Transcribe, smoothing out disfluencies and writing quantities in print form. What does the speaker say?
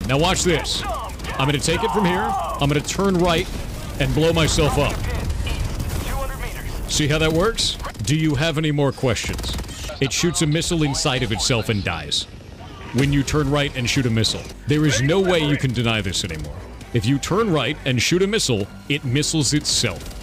Now watch this. I'm gonna take it from here. I'm gonna turn right and blow myself up. See how that works? Do you have any more questions? It shoots a missile inside of itself and dies when you turn right and shoot a missile. There is no way you can deny this anymore. If you turn right and shoot a missile, it missiles itself.